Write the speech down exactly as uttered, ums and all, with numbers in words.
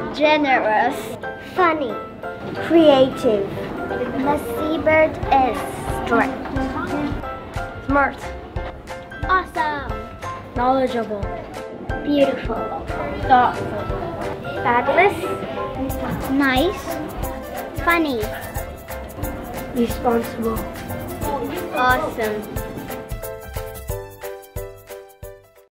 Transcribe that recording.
Generous. Funny. Creative. The seabird is strict. Smart. Awesome. Knowledgeable. Beautiful. Thoughtful. Fabulous. Nice. Funny. Responsible. Awesome.